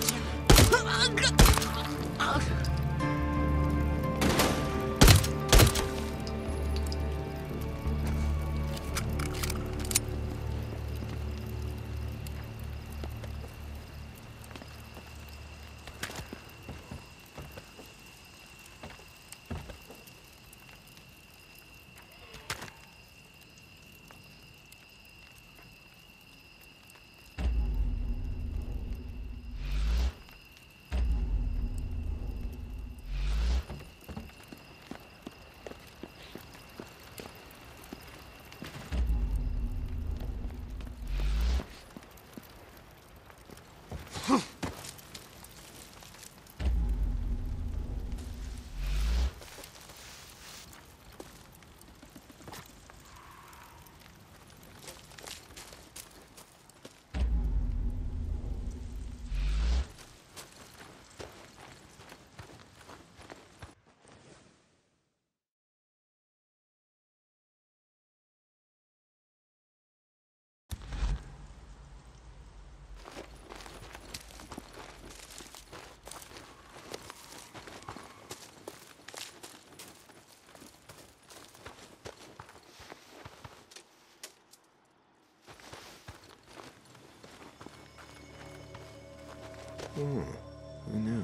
Oh, who knew?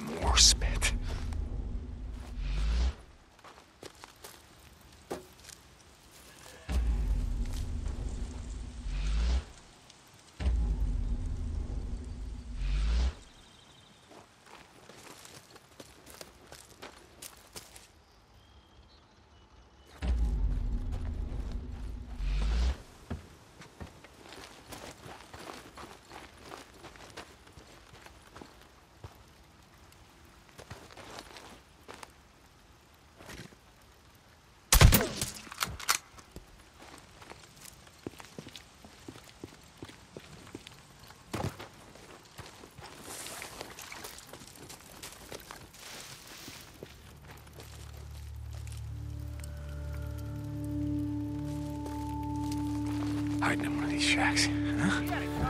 More spit. Hiding in one of these shacks, huh? Wasn't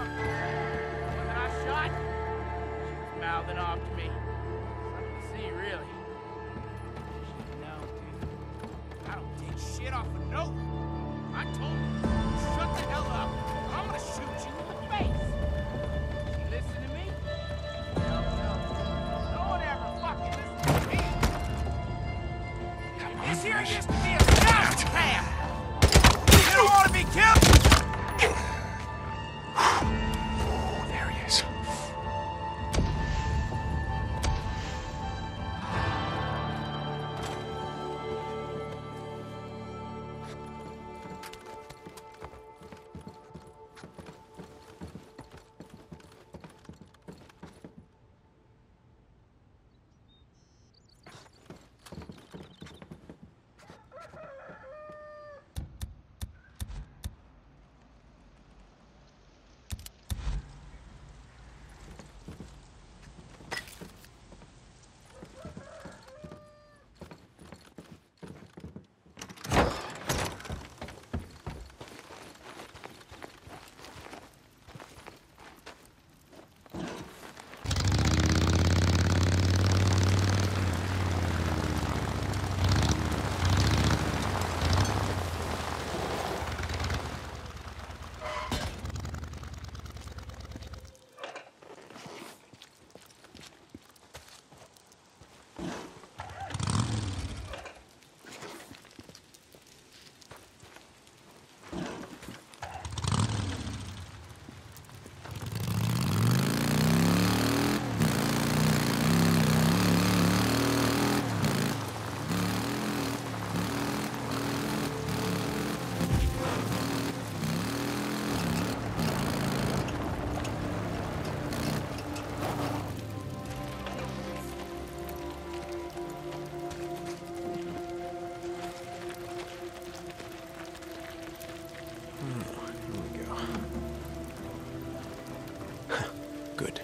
I shot? She was mouthing off to me. Something to see, really. No, dude. I don't take shit off a note. I told you, shut the hell up, or I'm gonna shoot you in the face. She listen to me? No, no. No one ever fucking listens to me. Come on, This here Reg. used to be a scout camp. You don't want to be killed? Oh, there he is. Good.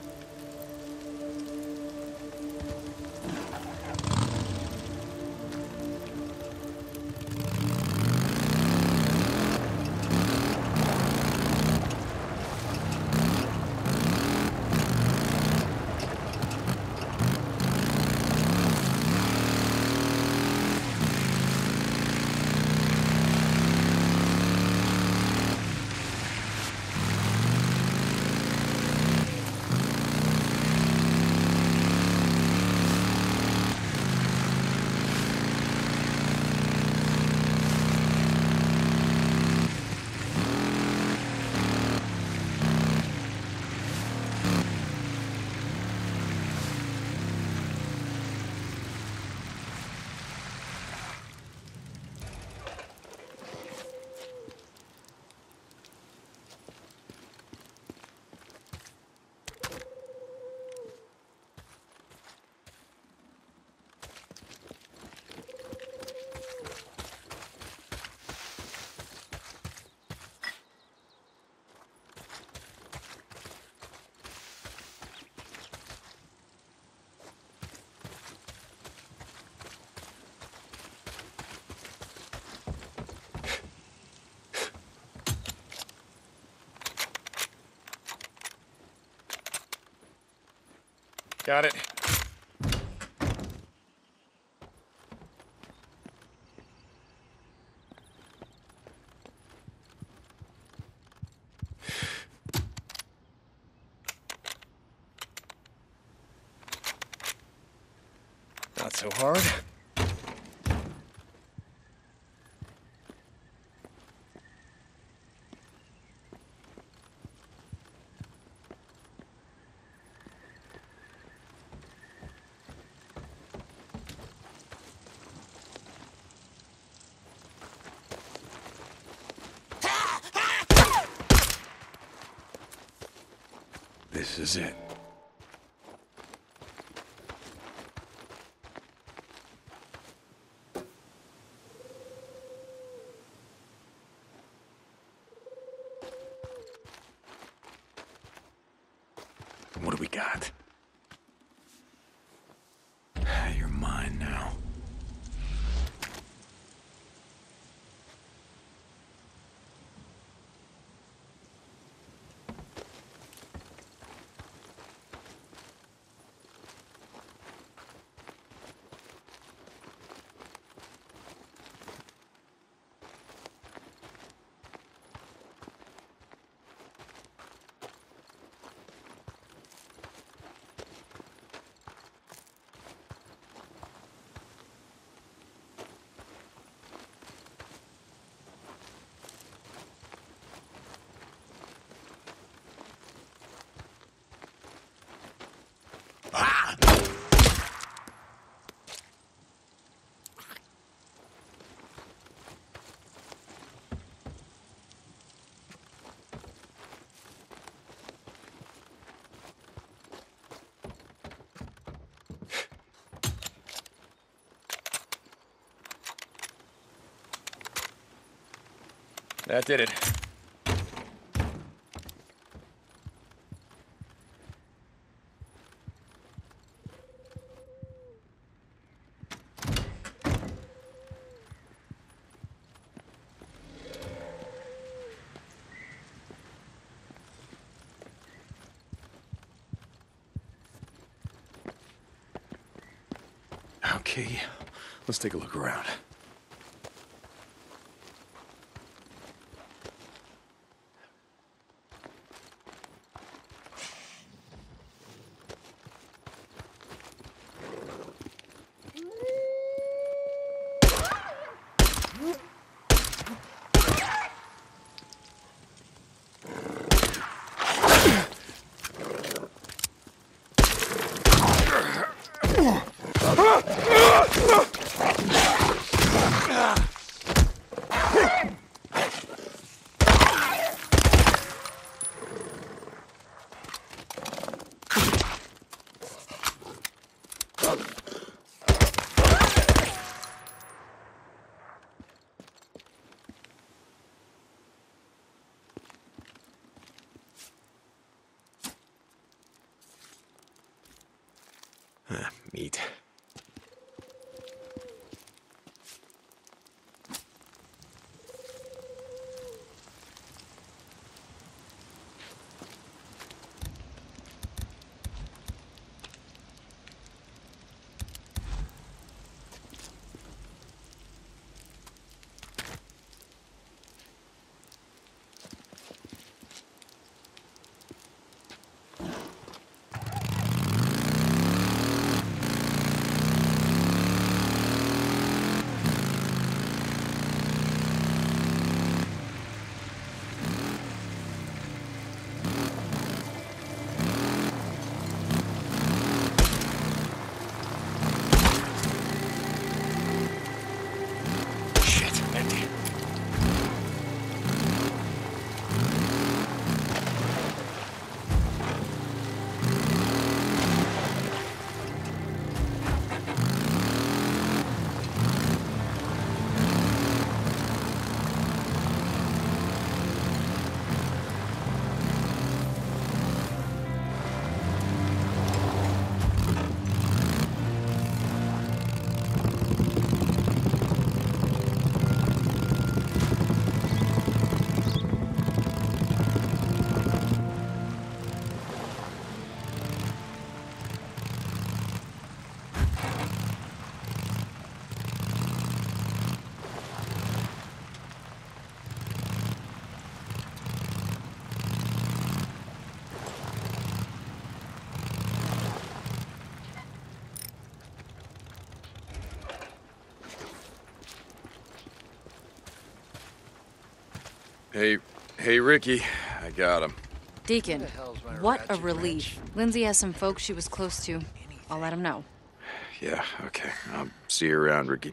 Got it. Not so hard. This is it. What do we got? You're mine now. That did it. Okay, let's take a look around. Ah, meat. Hey, hey, Ricky. I got him. Deacon, what a relief. Lindsay has some folks she was close to. I'll let him know. Yeah, okay. I'll see you around, Ricky.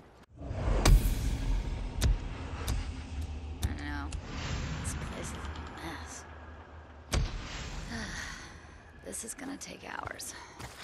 I know. This place is a mess. This is gonna take hours.